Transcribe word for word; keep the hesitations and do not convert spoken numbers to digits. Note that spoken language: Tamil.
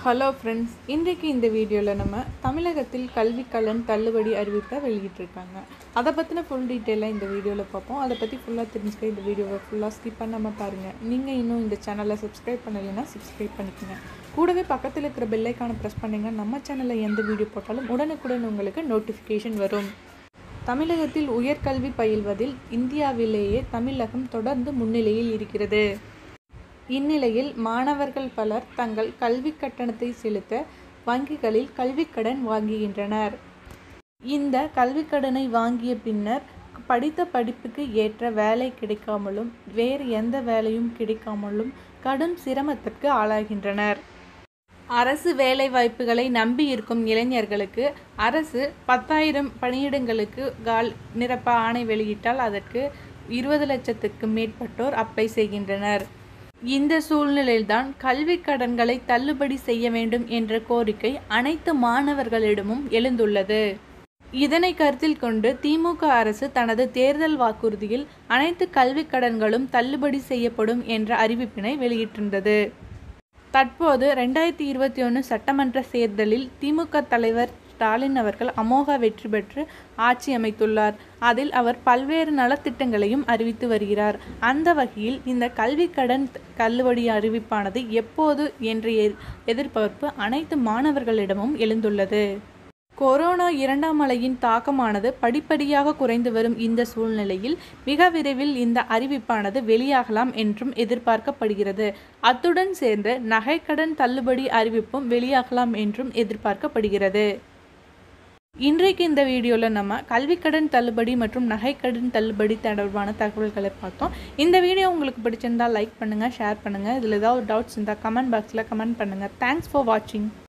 ஹலோ ஃப்ரெண்ட்ஸ், இன்றைக்கு இந்த வீடியோவில் நம்ம தமிழகத்தில் கல்வி கடன் தள்ளுபடி அறிவிப்பை வெளியிட்டிருக்காங்க. அதை பற்றின ஃபுல் டீட்டெயிலாக இந்த வீடியோவில் பார்ப்போம். அதை பற்றி ஃபுல்லாக தெரிஞ்சுக்க இந்த வீடியோவை ஃபுல்லாக ஸ்கிப் பண்ணாமல் பாருங்கள். நீங்கள் இன்னும் இந்த சேனலை சப்ஸ்கிரைப் பண்ணலைன்னா சப்ஸ்கிரைப் பண்ணிக்கோங்க. கூடவே பக்கத்தில் இருக்கிற பெல்லைக்கான ப்ரெஸ் பண்ணுங்கள். நம்ம சேனலில் எந்த வீடியோ போட்டாலும் உடனுக்குடன் உங்களுக்கு நோட்டிஃபிகேஷன் வரும். தமிழகத்தில் உயர்கல்வி பயில்வதில் இந்தியாவிலேயே தமிழகம் தொடர்ந்து முன்னிலையில் இருக்கிறது. இந்நிலையில் மாணவர்கள் பலர் தங்கள் கல்வி கட்டணத்தை செலுத்த வங்கிகளில் கல்விக்கடன் வாங்குகின்றனர். இந்த கல்விக்கடனை வாங்கிய பின்னர் படித்த படிப்புக்கு ஏற்ற வேலை கிடைக்காமலும் வேறு எந்த வேலையும் கிடைக்காமலும் கடும் சிரமத்திற்கு ஆளாகின்றனர். அரசு வேலைவாய்ப்புகளை நம்பி இருக்கும் இளைஞர்களுக்கு அரசு பத்தாயிரம் பணியிடங்களுக்கு கால் நிரப்ப ஆணை வெளியிட்டால் அதற்கு இருபது லட்சத்துக்கு மேற்பட்டோர் அப்ளை செய்கின்றனர். இந்த சூழ்நிலையில்தான் கல்வி கடன்களை தள்ளுபடி செய்ய வேண்டும் என்ற கோரிக்கை அனைத்து மாணவர்களிடமும் எழுந்துள்ளது. இதனை கருத்தில் கொண்டு திமுக அரசு தனது தேர்தல் வாக்குறுதியில் அனைத்து கல்வி கடன்களும் தள்ளுபடி செய்யப்படும் என்ற அறிவிப்பினை வெளியிட்டிருந்தது. தற்போது ரெண்டாயிரத்தி இருபத்தி ஒன்று சட்டமன்ற தேர்தலில் திமுக தலைவர் ஸ்டாலின் அவர்கள் அமோக வெற்றி பெற்று ஆட்சி அமைத்துள்ளார். அதில் அவர் பல்வேறு நலத்திட்டங்களையும் அறிவித்து வருகிறார். அந்த வகையில் இந்த கல்வி கடன் தள்ளுபடி அறிவிப்பானது எப்போது என்ற எதிர்பார்ப்பு அனைத்து மாணவர்களிடமும் எழுந்துள்ளது. கொரோனா இரண்டாம் அலையின் தாக்கமானது படிப்படியாக குறைந்து வரும் இந்த சூழ்நிலையில் மிக விரைவில் இந்த அறிவிப்பானது வெளியாகலாம் என்றும் எதிர்பார்க்கப்படுகிறது. அத்துடன் சேர்ந்து நகைக்கடன் தள்ளுபடி அறிவிப்பும் வெளியாகலாம் என்றும் எதிர்பார்க்கப்படுகிறது. இன்றைக்கு இந்த வீடியோவில் நம்ம கல்விக்கடன் தள்ளுபடி மற்றும் நகைக்கடன் தள்ளுபடி தொடர்பான தகவல்களை பார்த்தோம். இந்த வீடியோ உங்களுக்கு பிடிச்சிருந்தால் லைக் பண்ணுங்கள், ஷேர் பண்ணுங்கள். இதில் ஏதாவது டவுட்ஸ் இருந்தால் கமெண்ட் பாக்ஸில் கமெண்ட் பண்ணுங்கள். தேங்க்ஸ் ஃபார் வாட்சிங்.